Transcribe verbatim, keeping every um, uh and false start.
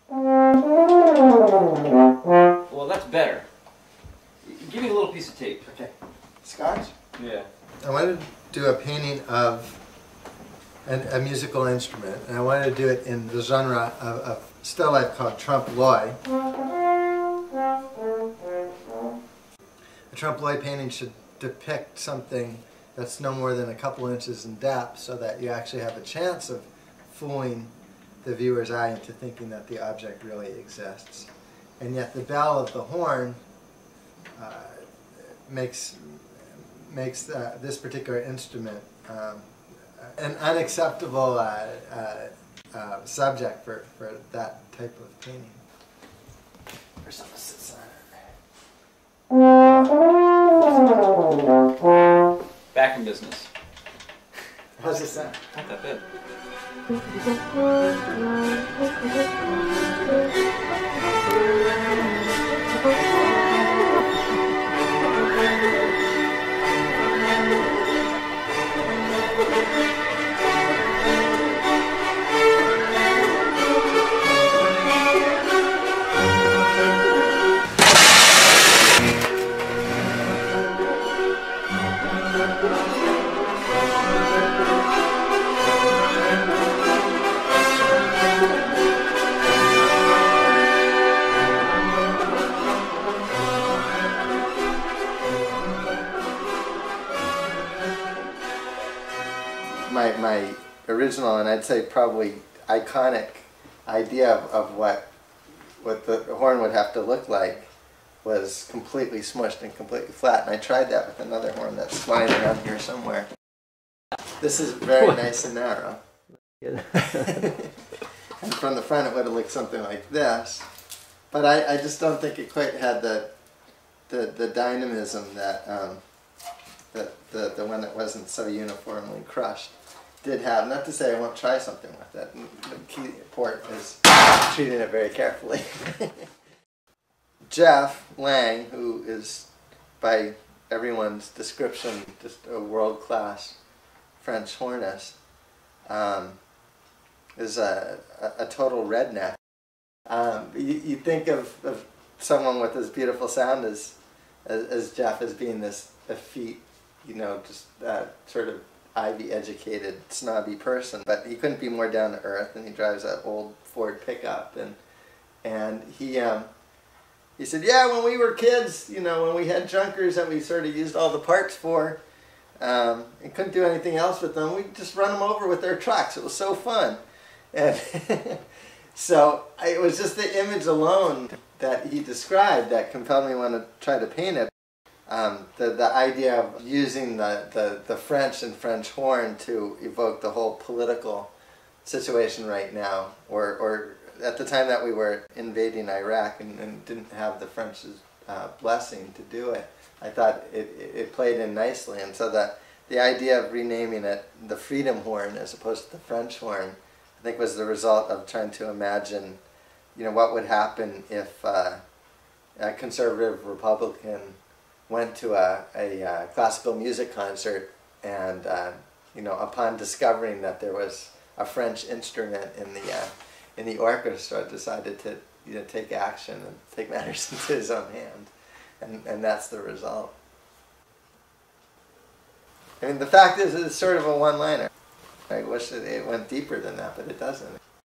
Well, that's better. Give me a little piece of tape. Okay. Scotch? Yeah. I wanted to do a painting of an, a musical instrument, and I wanted to do it in the genre of, of still life called trompe-l'oeil. A trompe-l'oeil painting should depict something that's no more than a couple inches in depth, so that you actually have a chance of fooling the viewer's eye into thinking that the object really exists. And yet the bell of the horn uh, makes makes uh, this particular instrument um, an unacceptable uh, uh, uh, subject for, for that type of painting. Or someone sits on it. Back in business. How's it sound? Not that bad. My, my original, and I'd say probably iconic, idea of, of what what the horn would have to look like was completely smushed and completely flat. And I tried that with another horn that's flying around here somewhere. This is very nice and narrow. And from the front it would have looked something like this. But I, I just don't think it quite had the the, the dynamism that um, the, the, the one that wasn't so uniformly crushed did have. Not to say I won't try something with it. The key port is treating it very carefully. Jeff Lang, who is by everyone's description just a world-class French hornist, um, is a, a, a total redneck. Um, you, you think of, of someone with as beautiful sound as, as, as Jeff as being this effete, you know, just uh, sort of Ivy-educated, snobby person, but he couldn't be more down to earth, and he drives that old Ford pickup, and and he um, he said, yeah, when we were kids, you know, when we had junkers that we sort of used all the parts for, um, and couldn't do anything else with them, we'd just run them over with our trucks. It was so fun, and so I, it was just the image alone that he described that compelled me to want to try to paint it. Um, the, the idea of using the, the, the French and French horn to evoke the whole political situation right now, or, or at the time that we were invading Iraq and, and didn't have the French's uh, blessing to do it, I thought it, it, it played in nicely. And so the, the idea of renaming it the Freedom Horn as opposed to the French horn, I think was the result of trying to imagine, you know, what would happen if uh, a conservative Republican went to a, a uh, classical music concert and, uh, you know, upon discovering that there was a French instrument in the, uh, in the orchestra, decided to, you know, take action and take matters into his own hand. And, and that's the result. I mean, the fact is, it's sort of a one-liner. I wish it, it went deeper than that, but it doesn't.